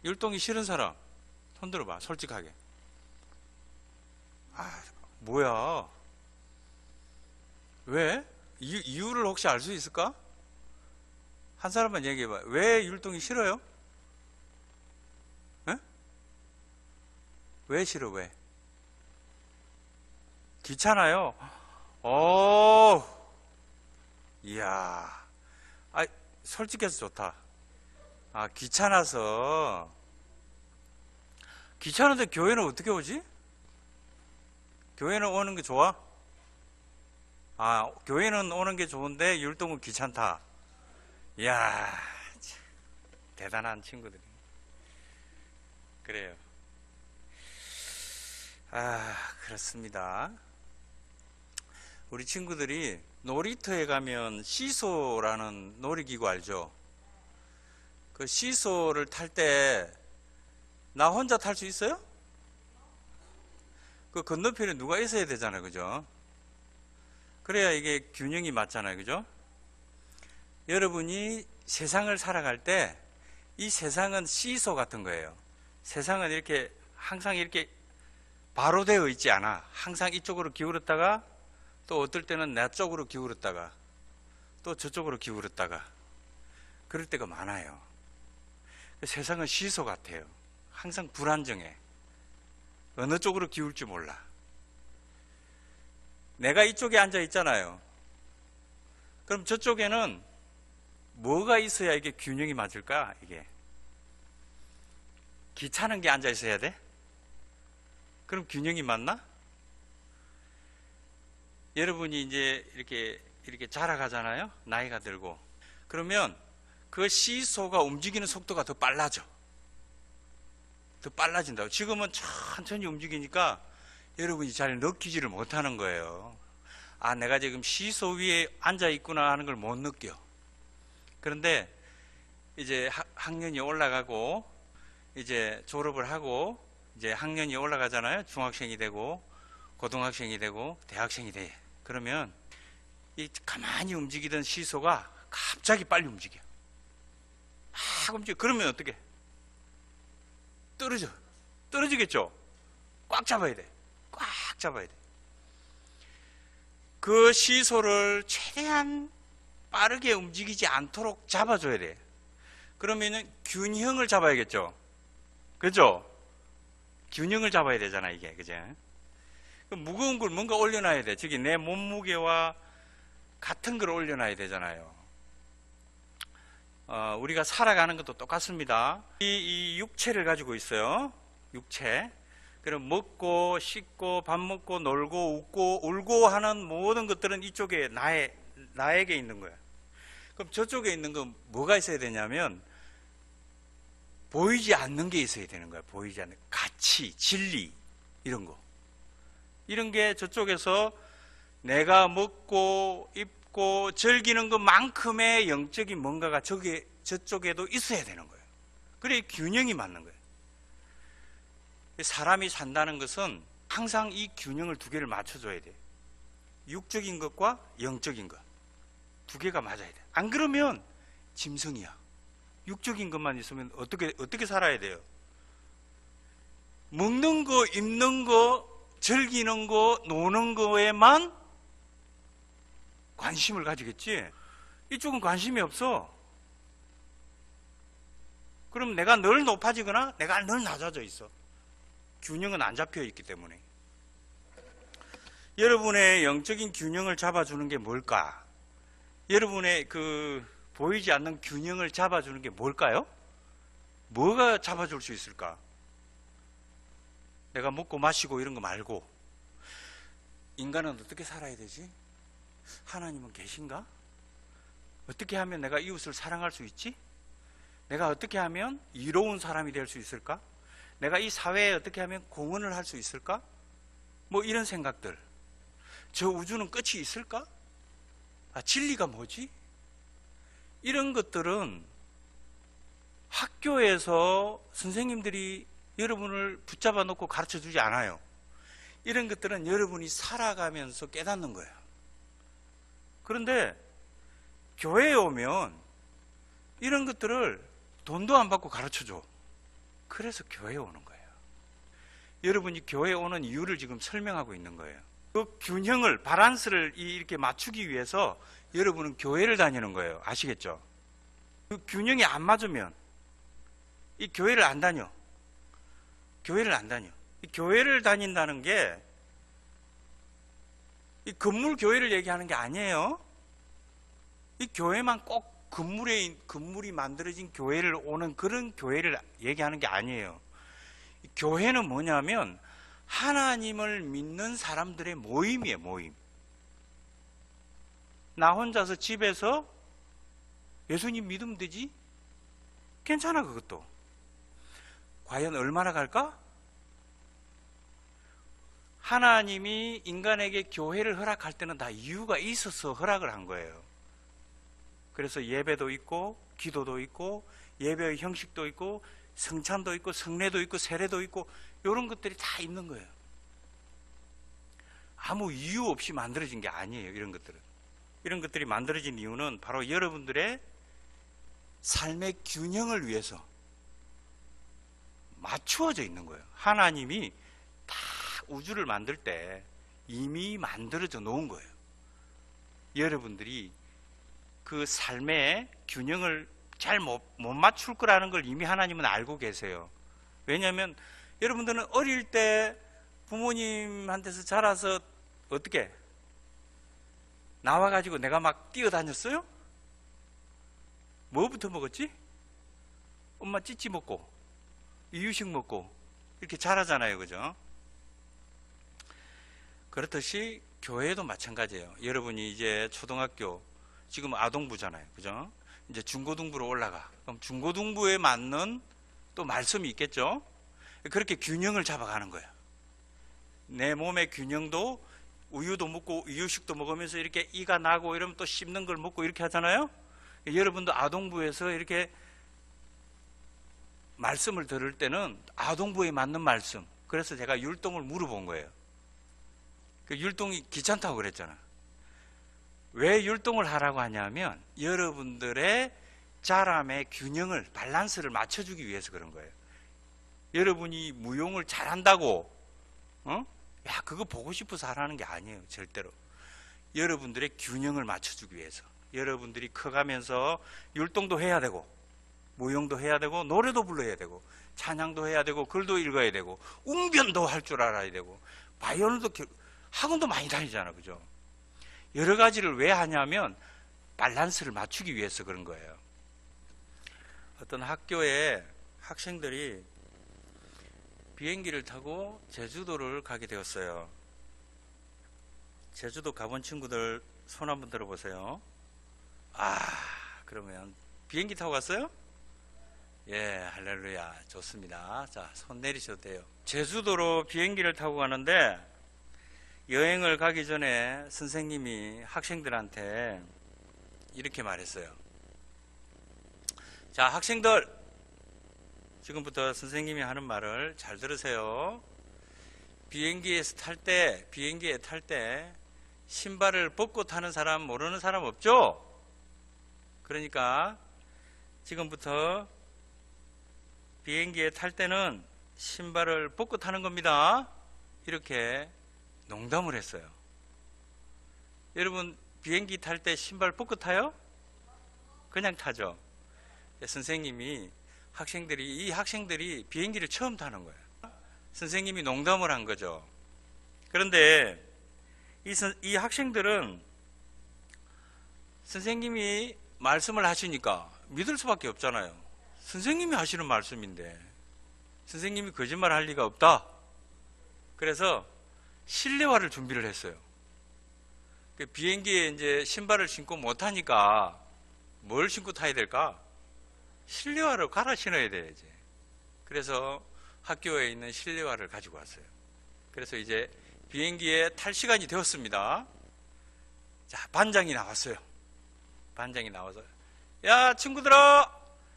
율동이 싫은 사람 손 들어봐. 솔직하게. 뭐야? 왜? 이유를 혹시 알 수 있을까? 한 사람만 얘기해봐. 왜 율동이 싫어요? 에? 왜 싫어? 왜? 귀찮아요? 이야. 솔직해서 좋다. 귀찮아서. 귀찮은데 교회는 어떻게 오지? 교회는 오는 게 좋아? 교회는 오는 게 좋은데 율동은 귀찮다. 이야, 참, 대단한 친구들이. 그래요. 그렇습니다. 우리 친구들이 놀이터에 가면 시소라는 놀이기구 알죠? 그 시소를 탈 때 나 혼자 탈 수 있어요? 그 건너편에 누가 있어야 되잖아요. 그죠? 그래야 이게 균형이 맞잖아요. 그죠? 여러분이 세상을 살아갈 때 이 세상은 시소 같은 거예요. 세상은 이렇게 항상 이렇게 바로 되어 있지 않아. 항상 이쪽으로 기울었다가 또 어떨 때는 내 쪽으로 기울었다가 또 저쪽으로 기울었다가 그럴 때가 많아요. 세상은 시소 같아요. 항상 불안정해. 어느 쪽으로 기울지 몰라. 내가 이쪽에 앉아 있잖아요. 그럼 저쪽에는 뭐가 있어야 이게 균형이 맞을까? 이게 귀찮은 게 앉아 있어야 돼? 그럼 균형이 맞나? 여러분이 이제 이렇게 자라가잖아요. 나이가 들고. 그러면 그 시소가 움직이는 속도가 더 빨라져. 더 빨라진다고. 지금은 천천히 움직이니까 여러분이 잘 느끼지를 못하는 거예요. 내가 지금 시소 위에 앉아 있구나 하는 걸 못 느껴. 그런데 이제 학년이 올라가고 이제 졸업을 하고 이제 학년이 올라가잖아요. 중학생이 되고 고등학생이 되고 대학생이 돼. 그러면 이 가만히 움직이던 시소가 갑자기 빨리 움직여. 막 움직여. 그러면 어떻게? 떨어지겠죠? 꽉 잡아야 돼. 꽉 잡아야 돼. 그 시소를 최대한 빠르게 움직이지 않도록 잡아줘야 돼. 그러면은 균형을 잡아야겠죠? 그죠? 균형을 잡아야 되잖아, 이게. 그죠? 무거운 걸 뭔가 올려놔야 돼. 저기 내 몸무게와 같은 걸 올려놔야 되잖아요. 우리가 살아가는 것도 똑같습니다. 이 육체를 가지고 있어요. 육체. 그럼 먹고, 씻고, 밥 먹고, 놀고, 웃고, 울고 하는 모든 것들은 이쪽에 나에게 있는 거야. 그럼 저쪽에 있는 건 뭐가 있어야 되냐면, 보이지 않는 게 있어야 되는 거야. 보이지 않는. 가치, 진리, 이런 거. 이런 게 저쪽에서 내가 먹고, 입고, 즐기는 것만큼의 영적인 뭔가가 저쪽에도 있어야 되는 거예요. 그래, 균형이 맞는 거예요. 사람이 산다는 것은 항상 이 균형을 두 개를 맞춰줘야 돼. 육적인 것과 영적인 것. 두 개가 맞아야 돼. 안 그러면 짐승이야. 육적인 것만 있으면 어떻게 살아야 돼요? 먹는 거, 입는 거, 즐기는 거, 노는 거에만 관심을 가지겠지. 이쪽은 관심이 없어. 그럼 내가 늘 높아지거나 내가 늘 낮아져 있어. 균형은 안 잡혀 있기 때문에. 여러분의 영적인 균형을 잡아주는 게 뭘까? 여러분의 그 보이지 않는 균형을 잡아주는 게 뭘까요? 뭐가 잡아줄 수 있을까? 내가 먹고 마시고 이런 거 말고 인간은 어떻게 살아야 되지? 하나님은 계신가? 어떻게 하면 내가 이웃을 사랑할 수 있지? 내가 어떻게 하면 이로운 사람이 될 수 있을까? 내가 이 사회에 어떻게 하면 공헌을 할 수 있을까? 뭐 이런 생각들. 저 우주는 끝이 있을까? 진리가 뭐지? 이런 것들은 학교에서 선생님들이 여러분을 붙잡아 놓고 가르쳐 주지 않아요. 이런 것들은 여러분이 살아가면서 깨닫는 거예요. 그런데 교회에 오면 이런 것들을 돈도 안 받고 가르쳐 줘. 그래서 교회에 오는 거예요. 여러분이 교회에 오는 이유를 지금 설명하고 있는 거예요. 그 균형을, 바란스를 이렇게 맞추기 위해서 여러분은 교회를 다니는 거예요. 아시겠죠? 그 균형이 안 맞으면 이 교회를 안 다녀. 교회를 안 다녀. 이 교회를 다닌다는 게 이 건물 교회를 얘기하는 게 아니에요. 이 교회만 꼭 건물이 만들어진 교회를 오는 그런 교회를 얘기하는 게 아니에요. 이 교회는 뭐냐면 하나님을 믿는 사람들의 모임이에요. 모임. 나 혼자서 집에서 예수님 믿으면 되지? 괜찮아, 그것도. 과연 얼마나 갈까? 하나님이 인간에게 교회를 허락할 때는 다 이유가 있어서 허락을 한 거예요. 그래서 예배도 있고 기도도 있고 예배의 형식도 있고 성찬도 있고 성례도 있고 세례도 있고 이런 것들이 다 있는 거예요. 아무 이유 없이 만들어진 게 아니에요. 이런 것들은. 이런 것들이 만들어진 이유는 바로 여러분들의 삶의 균형을 위해서 맞추어져 있는 거예요. 하나님이 다 우주를 만들 때 이미 만들어져 놓은 거예요. 여러분들이 그 삶의 균형을 잘 못 맞출 거라는 걸 이미 하나님은 알고 계세요. 왜냐하면 여러분들은 어릴 때 부모님한테서 자라서 어떻게 나와가지고 내가 막 뛰어다녔어요? 뭐부터 먹었지? 엄마 찌찌 먹고 이유식 먹고 이렇게 자라잖아요. 그죠? 그렇듯이 교회도 마찬가지예요. 여러분이 이제 초등학교, 지금 아동부잖아요. 그죠? 이제 중고등부로 올라가. 그럼 중고등부에 맞는 또 말씀이 있겠죠? 그렇게 균형을 잡아가는 거예요. 내 몸의 균형도 우유도 먹고 이유식도 먹으면서 이렇게 이가 나고 이러면 또 씹는 걸 먹고 이렇게 하잖아요? 여러분도 아동부에서 이렇게 말씀을 들을 때는 아동부에 맞는 말씀. 그래서 제가 율동을 물어본 거예요. 그 율동이 귀찮다고 그랬잖아. 왜 율동을 하라고 하냐면 여러분들의 자람의 균형을, 밸런스를 맞춰주기 위해서 그런 거예요. 여러분이 무용을 잘한다고 야 그거 보고 싶어서 하라는 게 아니에요. 절대로. 여러분들의 균형을 맞춰주기 위해서. 여러분들이 커가면서 율동도 해야 되고 무용도 해야 되고 노래도 불러야 되고 찬양도 해야 되고 글도 읽어야 되고 웅변도 할 줄 알아야 되고 바이올린도 학원도 많이 다니잖아. 그죠? 여러 가지를 왜 하냐면 밸런스를 맞추기 위해서 그런 거예요. 어떤 학교에 학생들이 비행기를 타고 제주도를 가게 되었어요. 제주도 가본 친구들 손 한번 들어보세요. 그러면 비행기 타고 갔어요? 예, 할렐루야. 좋습니다. 자, 손 내리셔도 돼요. 제주도로 비행기를 타고 가는데 여행을 가기 전에 선생님이 학생들한테 이렇게 말했어요. 자, 학생들, 지금부터 선생님이 하는 말을 잘 들으세요. 비행기에 탈 때 신발을 벗고 타는 사람 모르는 사람 없죠? 그러니까 지금부터 비행기에 탈 때는 신발을 벗고 타는 겁니다. 이렇게 농담을 했어요. 여러분 비행기 탈 때 신발 벗고 타요? 그냥 타죠. 선생님이 이 학생들이 비행기를 처음 타는 거예요. 선생님이 농담을 한 거죠. 그런데 이 학생들은 선생님이 말씀을 하시니까 믿을 수밖에 없잖아요. 선생님이 하시는 말씀인데 선생님이 거짓말 할 리가 없다. 그래서 실내화를 준비를 했어요. 비행기에 이제 신발을 신고 못 타니까 뭘 신고 타야 될까? 실내화를 갈아 신어야 돼야지. 그래서 학교에 있는 실내화를 가지고 왔어요. 그래서 이제 비행기에 탈 시간이 되었습니다. 자, 반장이 나왔어요. 반장이 나와서 야 친구들아,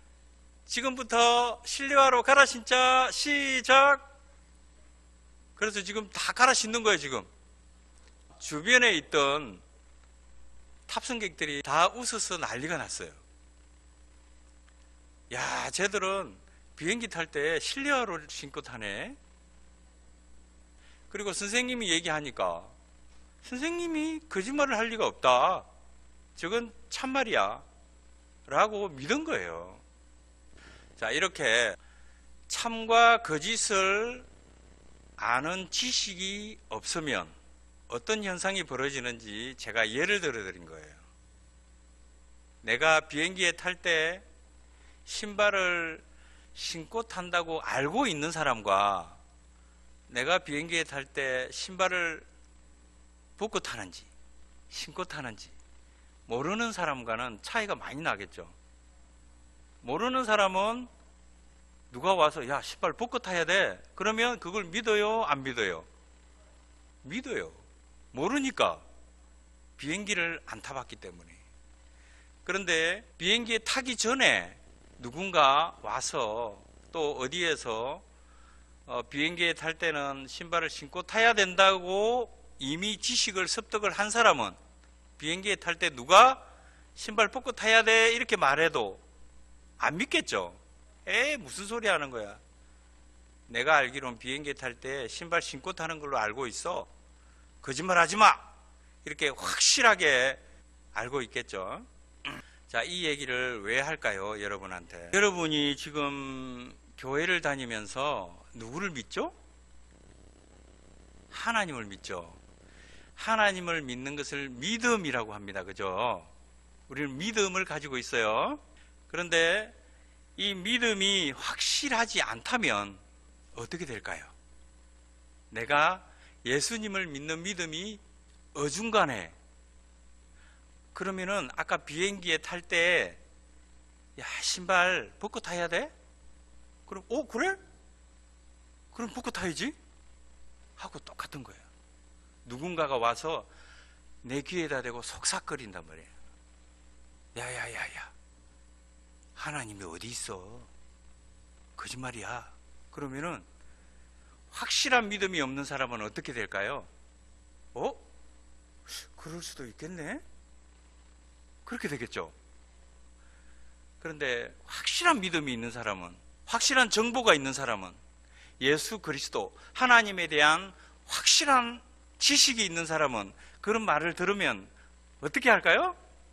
지금부터 실내화로 갈아 신자. 시작. 그래서 지금 다 갈아 신는 거예요. 지금 주변에 있던 탑승객들이 다 웃어서 난리가 났어요. 야, 쟤들은 비행기 탈 때 실내화를 신고 타네. 그리고 선생님이 얘기하니까 선생님이 거짓말을 할 리가 없다. 저건 참말이야. 라고 믿은 거예요. 자, 이렇게 참과 거짓을 아는 지식이 없으면 어떤 현상이 벌어지는지 제가 예를 들어 드린 거예요. 내가 비행기에 탈 때 신발을 신고 탄다고 알고 있는 사람과 내가 비행기에 탈 때 신발을 벗고 타는지 신고 타는지 모르는 사람과는 차이가 많이 나겠죠. 모르는 사람은 누가 와서 야, 신발 벗고 타야 돼. 그러면 그걸 믿어요? 안 믿어요? 믿어요. 모르니까. 비행기를 안 타봤기 때문에. 그런데 비행기에 타기 전에 누군가 와서 또 어디에서 비행기에 탈 때는 신발을 신고 타야 된다고 이미 지식을 습득을 한 사람은 비행기에 탈 때 누가 신발 벗고 타야 돼 이렇게 말해도 안 믿겠죠. 무슨 소리 하는 거야. 내가 알기로는 비행기에 탈 때 신발 신고 타는 걸로 알고 있어. 거짓말 하지 마. 이렇게 확실하게 알고 있겠죠. 자, 이 얘기를 왜 할까요? 여러분한테. 여러분이 지금 교회를 다니면서 누구를 믿죠? 하나님을 믿죠. 하나님을 믿는 것을 믿음이라고 합니다. 그죠? 우리는 믿음을 가지고 있어요. 그런데 이 믿음이 확실하지 않다면 어떻게 될까요? 내가 예수님을 믿는 믿음이 어중간해. 그러면은 아까 비행기에 탈 때 야, 신발 벗고 타야 돼? 그럼 그래? 그럼 벗고 타야지? 하고 똑같은 거예요. 누군가가 와서 내 귀에다 대고 속삭거린단 말이에요. 야야야야, 하나님이 어디 있어? 거짓말이야. 그러면은 확실한 믿음이 없는 사람은 어떻게 될까요? 그럴 수도 있겠네? 그렇게 되겠죠. 그런데 확실한 믿음이 있는 사람은, 확실한 정보가 있는 사람은, 예수 그리스도 하나님에 대한 확실한 지식이 있는 사람은 그런 말을 들으면 어떻게 할까요?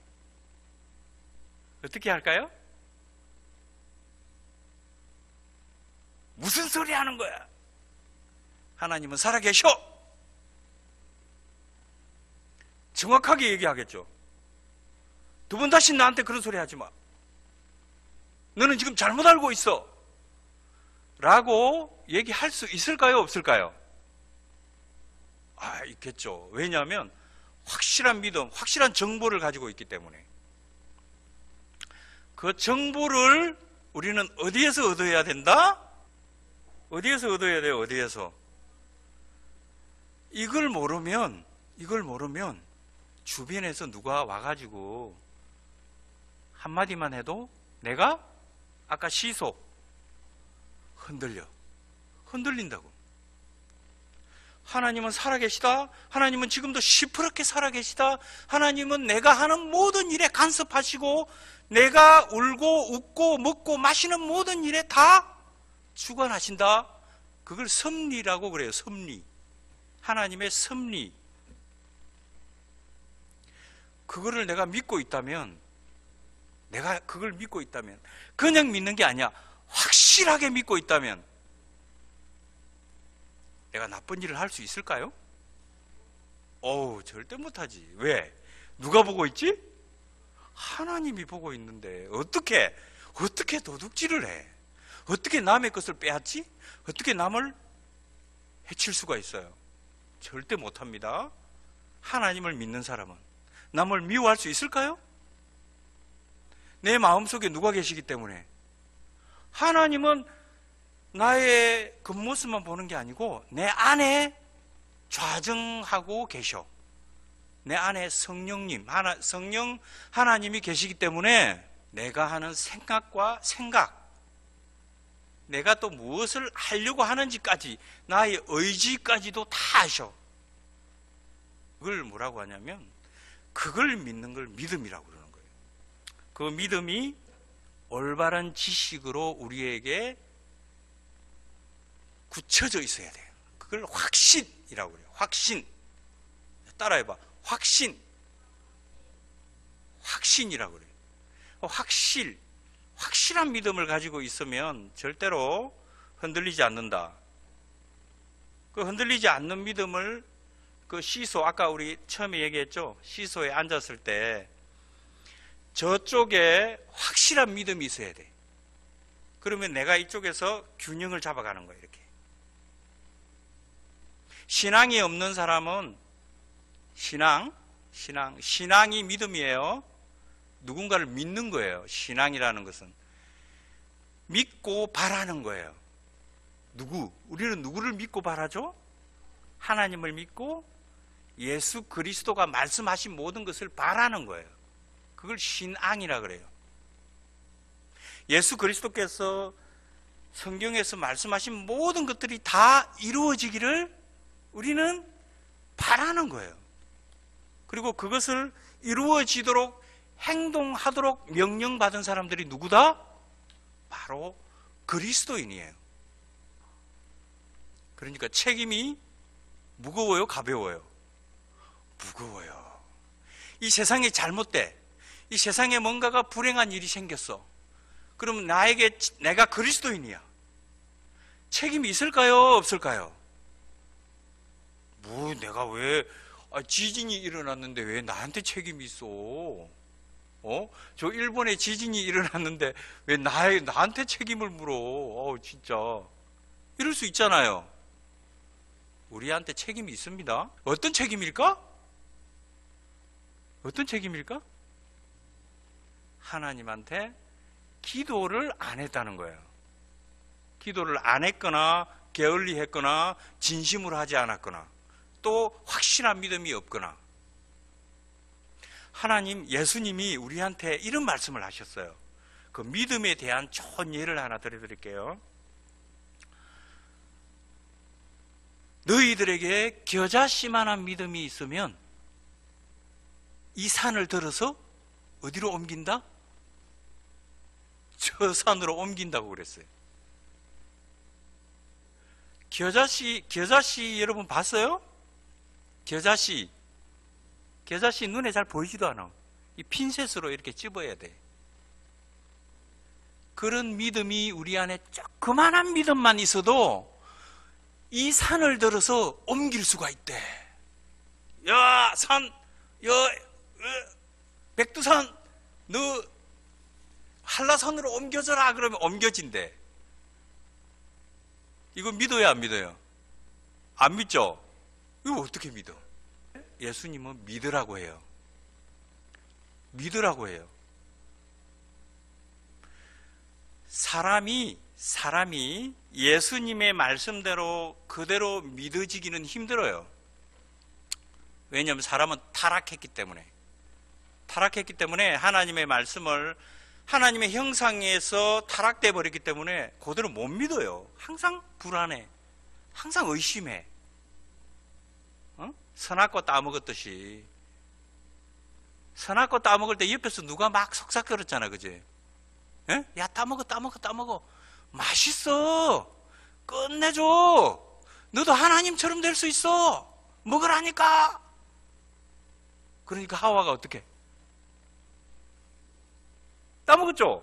어떻게 할까요? 무슨 소리 하는 거야? 하나님은 살아계셔! 정확하게 얘기하겠죠. 두 번 다시 나한테 그런 소리 하지 마. 너는 지금 잘못 알고 있어. 라고 얘기할 수 있을까요? 없을까요? 있겠죠. 왜냐하면 확실한 믿음, 확실한 정보를 가지고 있기 때문에. 그 정보를 우리는 어디에서 얻어야 된다? 어디에서 얻어야 돼요? 어디에서? 이걸 모르면 주변에서 누가 와가지고 한마디만 해도 내가 아까 시소 흔들린다고. 하나님은 살아계시다. 하나님은 지금도 시퍼렇게 살아계시다. 하나님은 내가 하는 모든 일에 간섭하시고 내가 울고 웃고 먹고 마시는 모든 일에 다 주관하신다. 그걸 섭리라고 그래요. 섭리. 하나님의 섭리. 그거를 내가 믿고 있다면, 내가 그걸 믿고 있다면, 그냥 믿는 게 아니야. 확실하게 믿고 있다면 내가 나쁜 일을 할 수 있을까요? 절대 못하지. 왜? 누가 보고 있지? 하나님이 보고 있는데 어떻게 도둑질을 해? 어떻게 남의 것을 빼앗지? 어떻게 남을 해칠 수가 있어요? 절대 못합니다. 하나님을 믿는 사람은 남을 미워할 수 있을까요? 내 마음속에 누가 계시기 때문에. 하나님은 나의 겉모습만 보는 게 아니고 내 안에 좌정하고 계셔. 내 안에 성령님, 성령 하나님이 계시기 때문에 내가 하는 생각과 생각, 내가 또 무엇을 하려고 하는지까지, 나의 의지까지도 다 아셔. 그걸 뭐라고 하냐면 그걸 믿는 걸 믿음이라고 그러는 거예요. 그 믿음이 올바른 지식으로 우리에게 굳혀져 있어야 돼요. 그걸 확신이라고 그래요. 확신. 따라해봐. 확신이라고 그래요. 확실한 믿음을 가지고 있으면 절대로 흔들리지 않는다. 그 흔들리지 않는 믿음을 그 시소, 아까 우리 처음에 얘기했죠. 시소에 앉았을 때 저쪽에 확실한 믿음이 있어야 돼. 그러면 내가 이쪽에서 균형을 잡아가는 거예요. 이렇게. 신앙이 없는 사람은 신앙이 믿음이에요. 누군가를 믿는 거예요. 신앙이라는 것은 믿고 바라는 거예요. 우리는 누구를 믿고 바라죠? 하나님을 믿고 예수 그리스도가 말씀하신 모든 것을 바라는 거예요. 그걸 신앙이라 그래요. 예수 그리스도께서 성경에서 말씀하신 모든 것들이 다 이루어지기를 우리는 바라는 거예요. 그리고 그것을 이루어지도록 행동하도록 명령받은 사람들이 누구다? 바로 그리스도인이에요. 그러니까 책임이 무거워요? 가벼워요? 무거워요. 이 세상이 잘못돼. 이 세상에 뭔가가 불행한 일이 생겼어. 그럼 내가 그리스도인이야. 책임이 있을까요? 없을까요? 내가 왜 지진이 일어났는데 왜 나한테 책임이 있어? 저 일본에 지진이 일어났는데 왜 나한테 책임을 물어? 진짜. 이럴 수 있잖아요. 우리한테 책임이 있습니다. 어떤 책임일까? 하나님한테 기도를 안 했다는 거예요. 기도를 안 했거나 게을리 했거나 진심으로 하지 않았거나 또 확실한 믿음이 없거나. 예수님이 우리한테 이런 말씀을 하셨어요. 그 믿음에 대한 좋은 예를 하나 드려드릴게요. 너희들에게 겨자씨만한 믿음이 있으면 이 산을 들어서 어디로 옮긴다? 저 산으로 옮긴다고 그랬어요. 겨자씨 여러분 봤어요? 겨자씨 눈에 잘 보이지도 않아. 이 핀셋으로 이렇게 찝어야 돼. 그런 믿음이 우리 안에 조그만한 믿음만 있어도 이 산을 들어서 옮길 수가 있대. 백두산, 너 한라산으로 옮겨져라. 그러면 옮겨진대. 이거 믿어요, 안 믿어요? 안 믿죠? 이거 어떻게 믿어? 예수님은 믿으라고 해요. 믿으라고 해요. 사람이 예수님의 말씀대로 그대로 믿어지기는 힘들어요. 왜냐하면 사람은 타락했기 때문에 하나님의 말씀을 하나님의 형상에서 타락돼 버렸기 때문에 그대로 못 믿어요. 항상 불안해. 항상 의심해. 선악과 따먹었듯이. 선악과 따먹을 때 옆에서 누가 막 속삭거렸잖아, 그지? 야, 따먹어. 맛있어. 끝내줘. 너도 하나님처럼 될 수 있어. 먹으라니까. 그러니까 하와가 어떻게? 따먹었죠?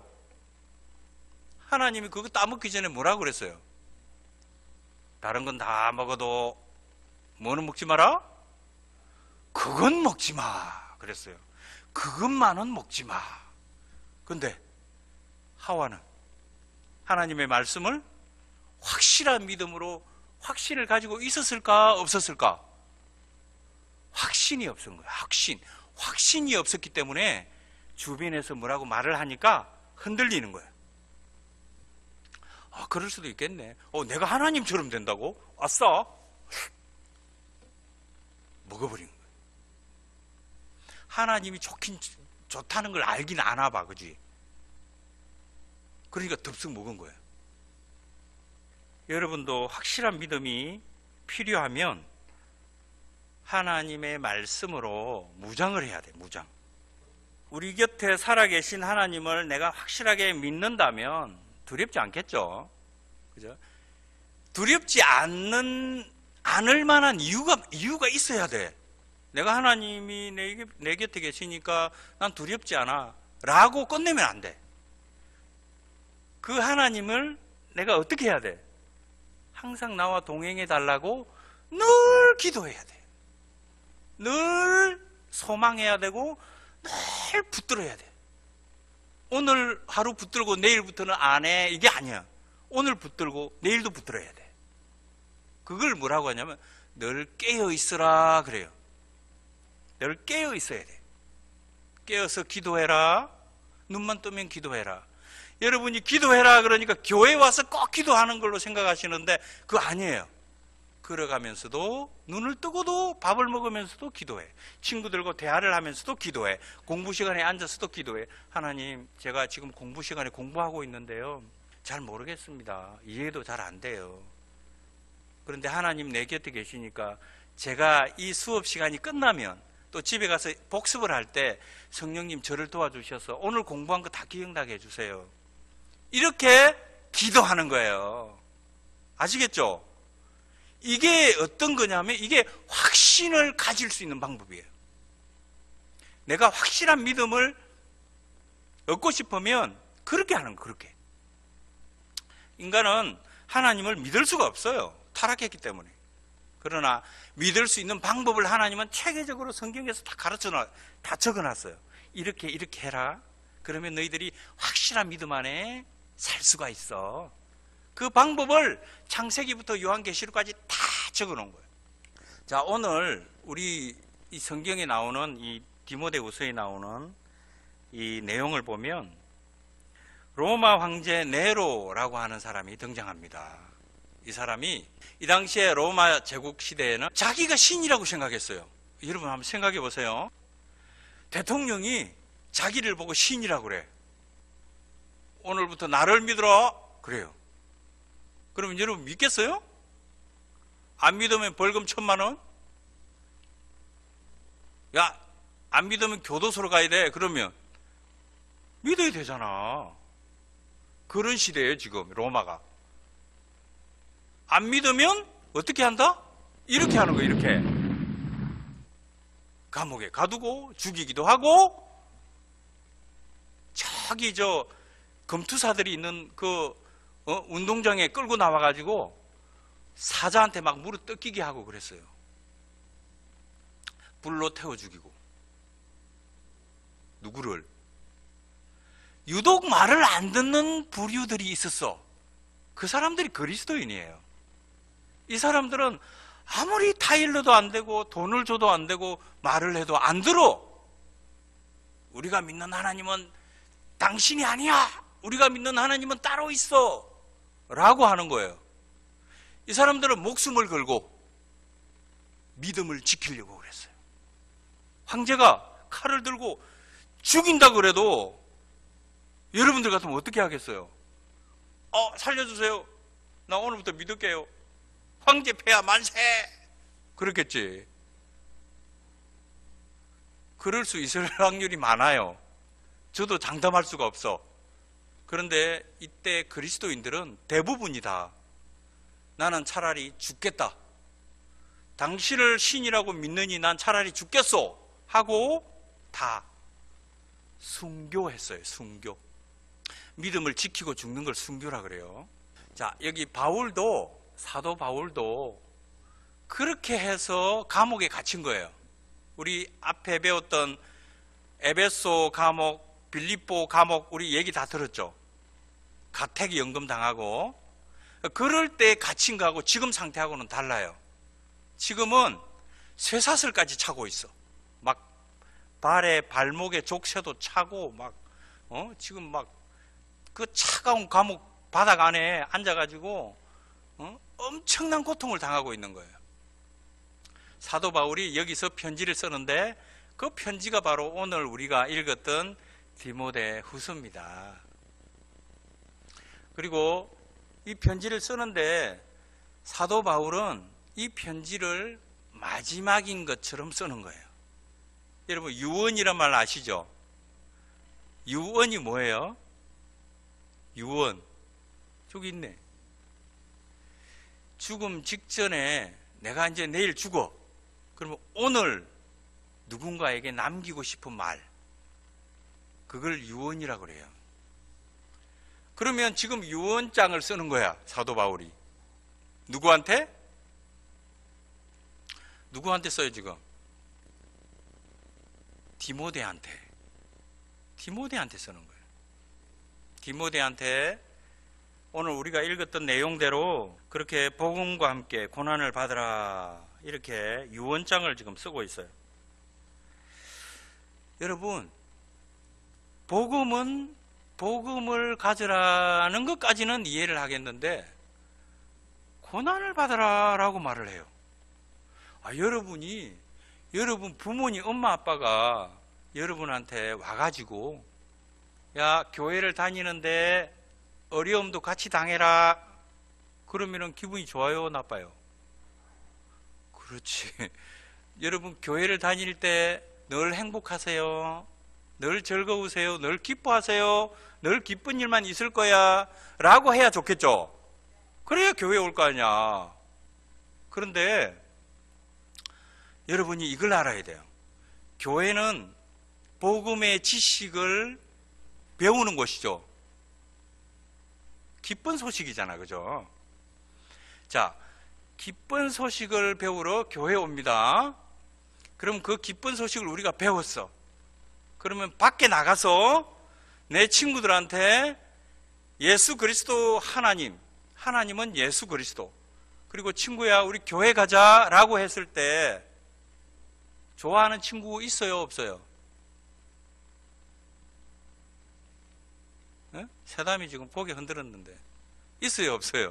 하나님이 그거 따먹기 전에 뭐라고 그랬어요? 다른 건 다 먹어도 뭐는 먹지 마라? 그건 먹지 마. 그랬어요. 그것만은 먹지 마. 근데 하와는 하나님의 말씀을 확실한 믿음으로 확신을 가지고 있었을까? 없었을까? 확신이 없은 거예요. 확신이 없었기 때문에 주변에서 뭐라고 말을 하니까 흔들리는 거예요. 그럴 수도 있겠네. 내가 하나님처럼 된다고? 아싸! 먹어버린 거예요. 하나님이 좋다는 걸 알긴 아나 봐, 그지? 그러니까 덥석 먹은 거예요. 여러분도 확실한 믿음이 필요하면 하나님의 말씀으로 무장을 해야 돼, 무장. 우리 곁에 살아계신 하나님을 내가 확실하게 믿는다면 두렵지 않겠죠? 그죠? 두렵지 않을 만한 이유가 있어야 돼. 내가 하나님이 내 곁에 계시니까 난 두렵지 않아 라고 끝내면 안 돼. 그 하나님을 내가 어떻게 해야 돼? 항상 나와 동행해 달라고 늘 기도해야 돼. 늘 소망해야 되고 늘 붙들어야 돼. 오늘 하루 붙들고 내일부터는 안 해, 이게 아니야. 오늘 붙들고 내일도 붙들어야 돼. 그걸 뭐라고 하냐면 늘 깨어 있으라 그래요. 늘 깨어 있어야 돼. 깨어서 기도해라. 눈만 뜨면 기도해라. 여러분이 기도해라 그러니까 교회 와서 꼭 기도하는 걸로 생각하시는데 그거 아니에요. 걸어가면서도 눈을 뜨고도 밥을 먹으면서도 기도해. 친구들과 대화를 하면서도 기도해. 공부 시간에 앉아서도 기도해. 하나님, 제가 지금 공부 시간에 공부하고 있는데요, 잘 모르겠습니다. 이해도 잘 안 돼요. 그런데 하나님 내 곁에 계시니까 제가 이 수업 시간이 끝나면 또 집에 가서 복습을 할 때 성령님 저를 도와주셔서 오늘 공부한 거 다 기억나게 해주세요. 이렇게 기도하는 거예요. 아시겠죠? 이게 어떤 거냐면 이게 확신을 가질 수 있는 방법이에요. 내가 확실한 믿음을 얻고 싶으면 그렇게 하는 거예요. 그렇게. 인간은 하나님을 믿을 수가 없어요. 타락했기 때문에. 그러나 믿을 수 있는 방법을 하나님은 체계적으로 성경에서 다 적어놨어요. 이렇게 해라. 그러면 너희들이 확실한 믿음 안에 살 수가 있어. 그 방법을 창세기부터 요한계시록까지 다 적어놓은 거예요. 자, 오늘 우리 이 성경에 나오는 이 디모데후서에 나오는 이 내용을 보면 로마 황제 네로라고 하는 사람이 등장합니다. 이 사람이 이 당시에 로마 제국 시대에는 자기가 신이라고 생각했어요. 여러분 한번 생각해 보세요. 대통령이 자기를 보고 신이라고 그래. 오늘부터 나를 믿으라 그래요. 그러면 여러분 믿겠어요? 안 믿으면 벌금 1,000만 원? 야, 안 믿으면 교도소로 가야 돼. 그러면 믿어야 되잖아. 그런 시대예요 지금 로마가. 안 믿으면 어떻게 한다? 이렇게 하는 거예요. 이렇게 감옥에 가두고 죽이기도 하고, 저기 저 검투사들이 있는 그 운동장에 끌고 나와가지고 사자한테 막 무릎 뜯기게 하고 그랬어요. 불로 태워 죽이고. 누구를? 유독 말을 안 듣는 부류들이 있었어. 그 사람들이 그리스도인이에요. 이 사람들은 아무리 타일러도 안 되고 돈을 줘도 안 되고 말을 해도 안 들어. 우리가 믿는 하나님은 당신이 아니야. 우리가 믿는 하나님은 따로 있어 라고 하는 거예요. 이 사람들은 목숨을 걸고 믿음을 지키려고 그랬어요. 황제가 칼을 들고 죽인다고 그래도 여러분들 같으면 어떻게 하겠어요? 살려주세요. 나 오늘부터 믿을게요. 황제 폐하 만세! 그렇겠지. 그럴 수 있을 확률이 많아요. 저도 장담할 수가 없어. 그런데 이때 그리스도인들은 대부분이 다 나는 차라리 죽겠다. 당신을 신이라고 믿느니 난 차라리 죽겠소 하고 다 순교했어요. 순교. 믿음을 지키고 죽는 걸 순교라 그래요. 자, 여기 사도 바울도 그렇게 해서 감옥에 갇힌 거예요. 우리 앞에 배웠던 에베소 감옥, 빌립보 감옥 우리 얘기 다 들었죠. 가택 연금 당하고. 그럴 때 갇힌 거하고 지금 상태하고는 달라요. 지금은 쇠사슬까지 차고 있어. 막 발목에 족쇄도 차고 지금 막 그 차가운 감옥 바닥 안에 앉아가지고 엄청난 고통을 당하고 있는 거예요. 사도 바울이 여기서 편지를 쓰는데 그 편지가 바로 오늘 우리가 읽었던 디모데후서입니다. 그리고 이 편지를 쓰는데 사도 바울은 이 편지를 마지막인 것처럼 쓰는 거예요. 여러분 유언이란 말 아시죠? 유언이 뭐예요? 유언. 저기 있네. 죽음 직전에 내가 이제 내일 죽어. 그러면 오늘 누군가에게 남기고 싶은 말, 그걸 유언이라고 그래요. 그러면 지금 유언장을 쓰는 거야, 사도 바울이. 누구한테? 누구한테 써요, 지금? 디모데한테. 디모데한테 쓰는 거예요. 디모데한테 오늘 우리가 읽었던 내용대로 그렇게 복음과 함께 고난을 받으라, 이렇게 유언장을 지금 쓰고 있어요. 여러분, 복음을 가져라는 것까지는 이해를 하겠는데 고난을 받으라라고 말을 해요. 여러분 부모님, 엄마 아빠가 여러분한테 와가지고 야, 교회를 다니는데 어려움도 같이 당해라, 그러면은 기분이 좋아요, 나빠요? 그렇지. 여러분 교회를 다닐 때 늘 행복하세요, 늘 즐거우세요, 늘 기뻐하세요, 늘 기쁜 일만 있을 거야 라고 해야 좋겠죠. 그래야 교회 올 거 아니야. 그런데 여러분이 이걸 알아야 돼요. 교회는 복음의 지식을 배우는 곳이죠. 기쁜 소식이잖아, 그죠? 자, 기쁜 소식을 배우러 교회에 옵니다. 그럼 그 기쁜 소식을 우리가 배웠어. 그러면 밖에 나가서 내 친구들한테 예수 그리스도 하나님은 예수 그리스도, 그리고 친구야 우리 교회 가자 라고 했을 때 좋아하는 친구 있어요, 없어요? 네? 세담이 지금 고개 흔들었는데 있어요, 없어요?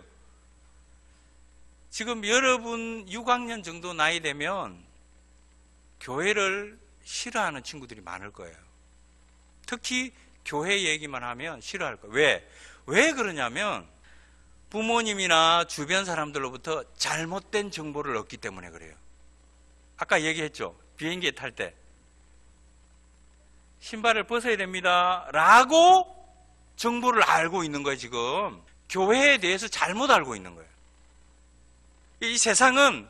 지금 여러분 6학년 정도 나이 되면 교회를 싫어하는 친구들이 많을 거예요. 특히 교회 얘기만 하면 싫어할 거예요. 왜 그러냐면 부모님이나 주변 사람들로부터 잘못된 정보를 얻기 때문에 그래요. 아까 얘기했죠. 비행기에 탈 때 신발을 벗어야 됩니다 라고 정보를 알고 있는 거예요. 지금 교회에 대해서 잘못 알고 있는 거예요. 이 세상은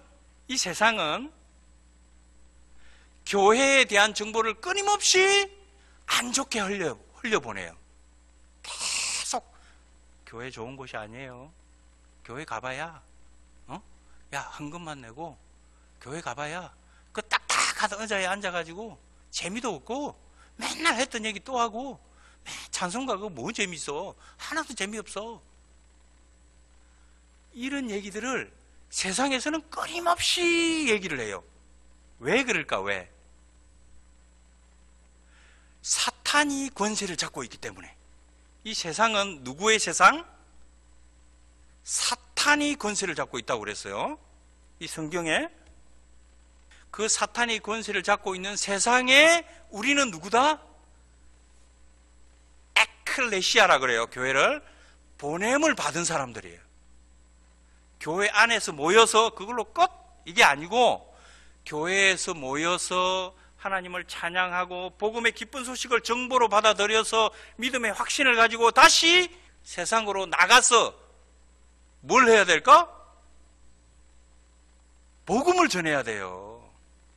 교회에 대한 정보를 끊임없이 안 좋게 흘려보내요. 계속 교회 좋은 곳이 아니에요. 교회 가봐야 야, 헌금만 내고 교회 가봐야 그 딱딱하던 의자에 앉아가지고 재미도 없고 맨날 했던 얘기 또 하고 찬송가 그거 뭐 재밌어? 하나도 재미없어. 이런 얘기들을 세상에서는 끊임없이 얘기를 해요. 왜 그럴까? 왜? 사탄이 권세를 잡고 있기 때문에. 이 세상은 누구의 세상? 사탄이 권세를 잡고 있다고 그랬어요. 이 성경에. 그 사탄이 권세를 잡고 있는 세상에 우리는 누구다? 에클레시아라 그래요. 교회를 보냄을 받은 사람들이에요. 교회 안에서 모여서 그걸로 끝, 이게 아니고 교회에서 모여서 하나님을 찬양하고 복음의 기쁜 소식을 정보로 받아들여서 믿음의 확신을 가지고 다시 세상으로 나가서 뭘 해야 될까? 복음을 전해야 돼요.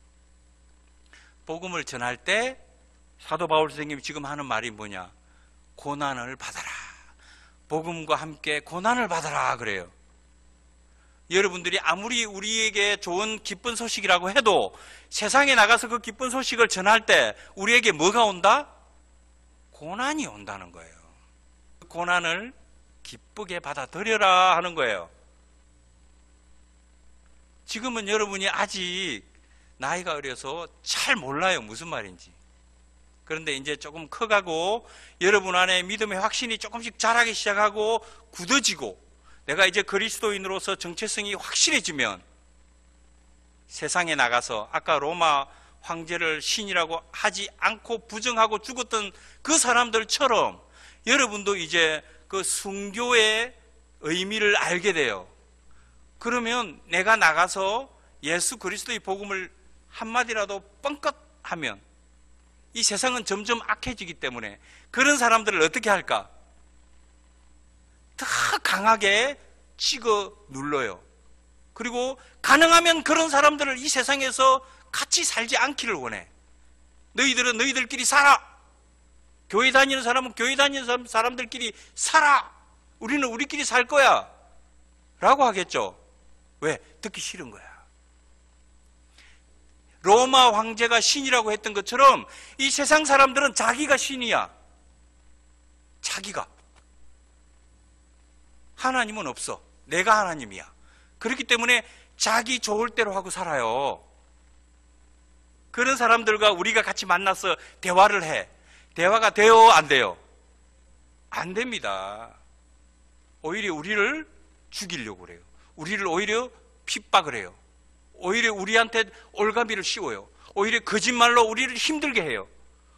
복음을 전할 때 사도 바울 선생님이 지금 하는 말이 뭐냐? 고난을 받아라. 복음과 함께 고난을 받아라 그래요. 여러분들이 아무리 우리에게 좋은 기쁜 소식이라고 해도 세상에 나가서 그 기쁜 소식을 전할 때 우리에게 뭐가 온다? 고난이 온다는 거예요. 고난을 기쁘게 받아들여라 하는 거예요. 지금은 여러분이 아직 나이가 어려서 잘 몰라요, 무슨 말인지. 그런데 이제 조금 커가고 여러분 안에 믿음의 확신이 조금씩 자라기 시작하고 굳어지고 내가 이제 그리스도인으로서 정체성이 확실해지면 세상에 나가서 아까 로마 황제를 신이라고 하지 않고 부정하고 죽었던 그 사람들처럼 여러분도 이제 그 순교의 의미를 알게 돼요. 그러면 내가 나가서 예수 그리스도의 복음을 한마디라도 뻥끗 하면 이 세상은 점점 악해지기 때문에 그런 사람들을 어떻게 할까? 더 강하게 찍어 눌러요. 그리고 가능하면 그런 사람들을 이 세상에서 같이 살지 않기를 원해. 너희들은 너희들끼리 살아. 교회 다니는 사람은 교회 다니는 사람들끼리 살아. 우리는 우리끼리 살 거야 라고 하겠죠. 왜? 듣기 싫은 거야. 로마 황제가 신이라고 했던 것처럼 이 세상 사람들은 자기가 신이야. 자기가. 하나님은 없어. 내가 하나님이야. 그렇기 때문에 자기 좋을 대로 하고 살아요. 그런 사람들과 우리가 같이 만나서 대화를 해. 대화가 돼요? 안 돼요? 안 됩니다. 오히려 우리를 죽이려고 그래요. 우리를 오히려 핍박을 해요. 오히려 우리한테 올가미를 씌워요. 오히려 거짓말로 우리를 힘들게 해요.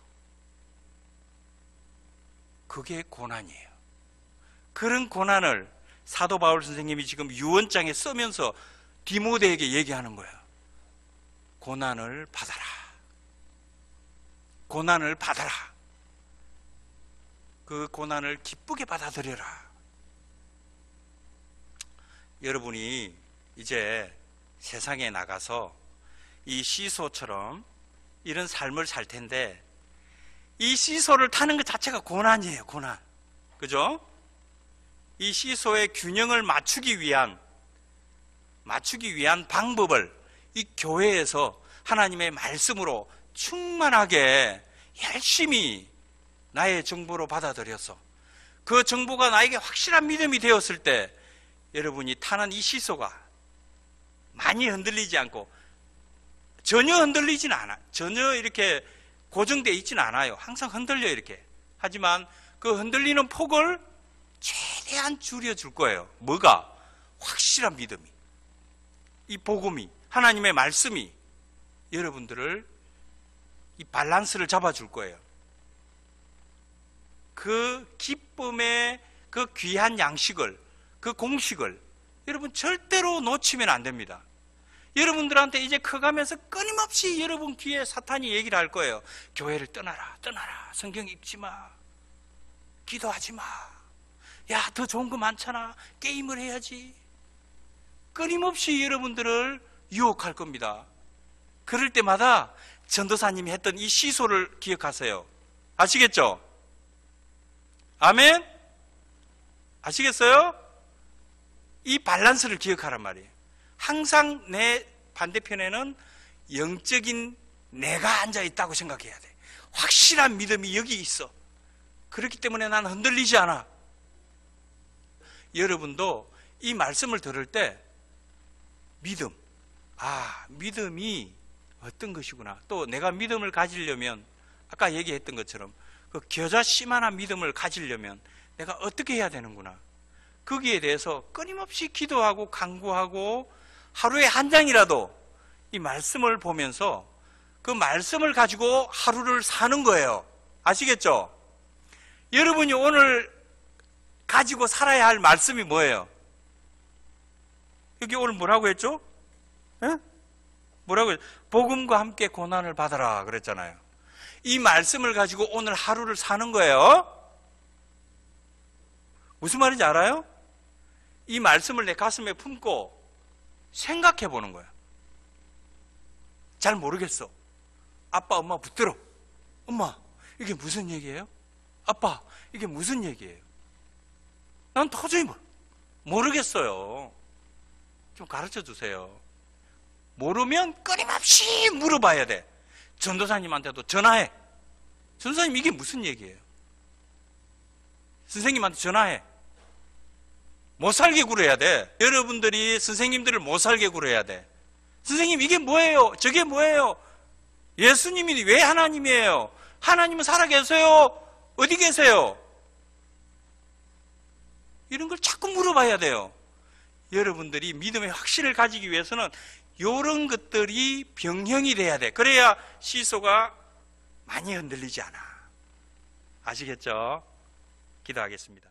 그게 고난이에요. 그런 고난을 사도 바울 선생님이 지금 유언장에 쓰면서 디모데에게 얘기하는 거예요. 고난을 받아라. 고난을 받아라. 그 고난을 기쁘게 받아들여라. 여러분이 이제 세상에 나가서 이 시소처럼 이런 삶을 살 텐데, 이 시소를 타는 것 자체가 고난이에요. 고난. 그죠? 이 시소의 균형을 맞추기 위한 방법을 이 교회에서 하나님의 말씀으로 충만하게 열심히 나의 정보로 받아들여서 그 정보가 나에게 확실한 믿음이 되었을 때 여러분이 타는 이 시소가 많이 흔들리지 않고, 전혀 흔들리지는 않아. 전혀 이렇게 고정되어 있지는 않아요. 항상 흔들려요, 이렇게. 하지만 그 흔들리는 폭을 최대한 줄여줄 거예요. 뭐가? 확실한 믿음이. 이 복음이, 하나님의 말씀이 여러분들을 이 밸런스를 잡아줄 거예요. 그 기쁨의 그 귀한 양식을, 그 공식을 여러분 절대로 놓치면 안 됩니다. 여러분들한테 이제 커가면서 끊임없이 여러분 귀에 사탄이 얘기를 할 거예요. 교회를 떠나라, 떠나라. 성경 읽지 마. 기도하지 마. 야, 더 좋은 거 많잖아. 게임을 해야지. 끊임없이 여러분들을 유혹할 겁니다. 그럴 때마다 전도사님이 했던 이 시소를 기억하세요. 아시겠죠? 아멘? 아시겠어요? 이 밸런스를 기억하란 말이에요. 항상 내 반대편에는 영적인 내가 앉아 있다고 생각해야 돼. 확실한 믿음이 여기 있어. 그렇기 때문에 난 흔들리지 않아. 여러분도 이 말씀을 들을 때 믿음, 믿음이 어떤 것이구나. 또 내가 믿음을 가지려면 아까 얘기했던 것처럼 그 겨자씨만한 믿음을 가지려면 내가 어떻게 해야 되는구나. 거기에 대해서 끊임없이 기도하고 간구하고 하루에 한 장이라도 이 말씀을 보면서 그 말씀을 가지고 하루를 사는 거예요. 아시겠죠? 여러분이 오늘 가지고 살아야 할 말씀이 뭐예요? 여기 오늘 뭐라고 했죠? 에? 뭐라고 했죠? 복음과 함께 고난을 받아라 그랬잖아요. 이 말씀을 가지고 오늘 하루를 사는 거예요. 무슨 말인지 알아요? 이 말씀을 내 가슴에 품고 생각해 보는 거야. 잘 모르겠어. 아빠, 엄마 붙들어. 엄마, 이게 무슨 얘기예요? 아빠, 이게 무슨 얘기예요? 난 도저히 모르겠어요. 좀 가르쳐 주세요. 모르면 끊임없이 물어봐야 돼. 전도사님한테도 전화해. 전도사님, 이게 무슨 얘기예요? 선생님한테 전화해. 못 살게 굴어야 돼. 여러분들이 선생님들을 못 살게 굴어야 돼. 선생님, 이게 뭐예요? 저게 뭐예요? 예수님이 왜 하나님이에요? 하나님은 살아계세요? 어디 계세요? 이런 걸 자꾸 물어봐야 돼요. 여러분들이 믿음의 확신을 가지기 위해서는 이런 것들이 병형이 돼야 돼. 그래야 시소가 많이 흔들리지 않아. 아시겠죠? 기도하겠습니다.